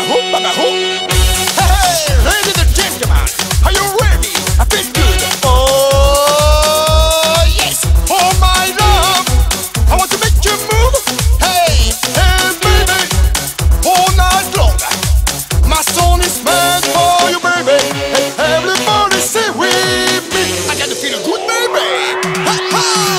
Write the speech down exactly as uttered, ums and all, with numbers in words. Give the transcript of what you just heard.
babaroo, babaroo. Hey, hey, ladies and gentlemen, are you ready? I feel good. Oh, yes. Oh, my love, I want to make you move. Hey, hey, baby, all night long. My song is meant for you, baby. And everybody say with me, I got to feel good, baby. Ha, ha.